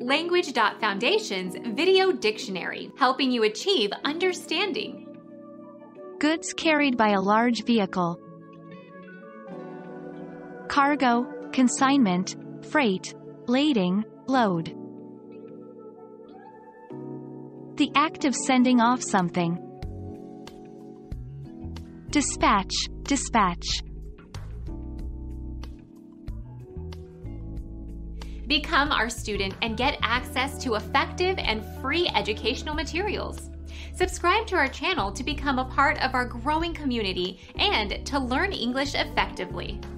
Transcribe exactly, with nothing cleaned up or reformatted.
Language Foundation's Video Dictionary, helping you achieve understanding. Goods carried by a large vehicle. Cargo, consignment, freight, lading, load. The act of sending off something. Dispatch, dispatch. Become our student and get access to effective and free educational materials. Subscribe to our channel to become a part of our growing community and to learn English effectively.